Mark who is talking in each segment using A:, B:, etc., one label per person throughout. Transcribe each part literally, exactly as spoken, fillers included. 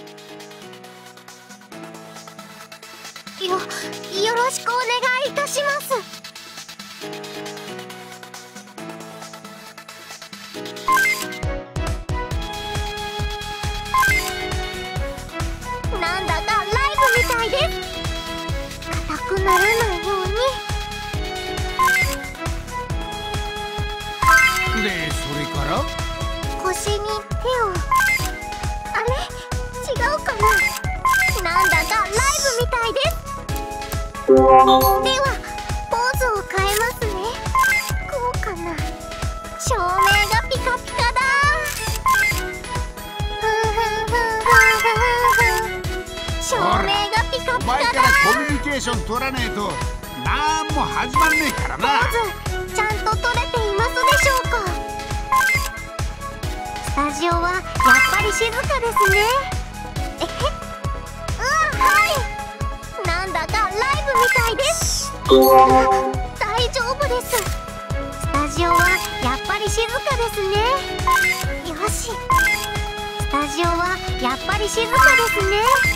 A: よ、よろしくお願いいたします。なんだかライブみたいです。硬くならないように。
B: で、それから
A: 腰に手を。あれ、違うかな。なんだかライブみたいです。ではポーズを変えますね。こうかな。照明がピカピカだ。照明がピカピカだ。
B: 前からコミュニケーション取らねえとなんも始まんねえからな。
A: ポーズちゃんと取れていますでしょうか。スタジオはやっぱり静かですね。えへ、うん、はい。なんだかライブみたいです。大丈夫です。スタジオはやっぱり静かですね。よし。スタジオはやっぱり静かですね。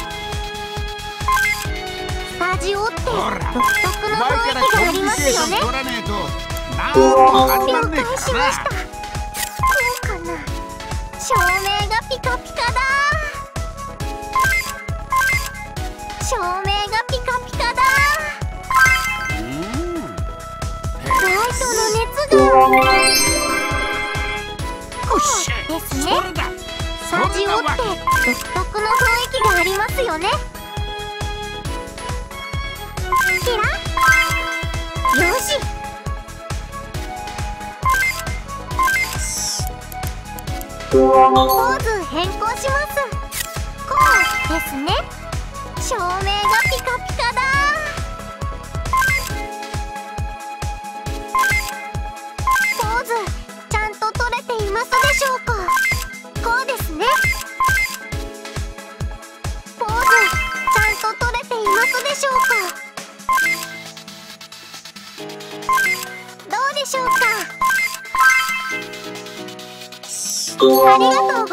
A: スタジオって独特の雰囲気がありますよね。
B: 取らねえとなんも始まんねえ
A: 了解し
B: からな。
A: ました。こうかな。照明がピカピカだ。照明がピカピカだ。ライトの熱がこうですね。スタジオって独特の雰囲気がありますよね。キラよし。ポーズ変更します。こうですね。照明がピカピカだ。ポーズちゃんと取れていますでしょうか。こうですね。ポーズちゃんと取れていますでしょうか。どうでしょうか。ありがとうございます。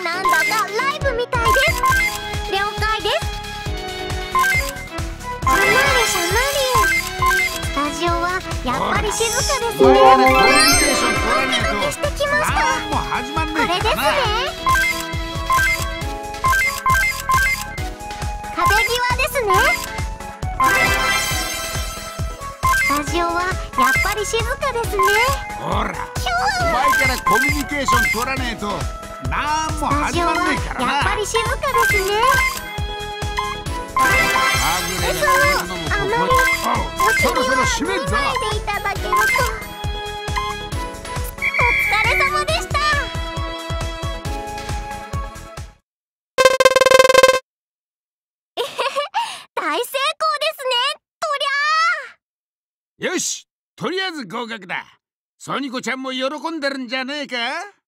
A: なんだかライブみたいです。了解です。シャナリシャナリ。スタジオはやっぱり静かですね。
B: 前からコミュニケーション取らねえと
A: してきました。
B: なんも始まんね
A: これですね。
B: えからな。
A: 壁際ですね。スタジオはやっぱり静かですね。
B: ほら、前からコミュニケーション取らねえとなんも
A: スタジオは
B: 始まんねえからな。
A: やっぱり静かですね。
B: はぐれが出るのもここ。おう、そろそろ閉めんぞ。
A: 見ないでいただけると。お疲れ様でした。えへへ、大成功ですね。とりゃー。
B: よし、とりあえず合格だ。ソニコちゃんも喜んでるんじゃねえか。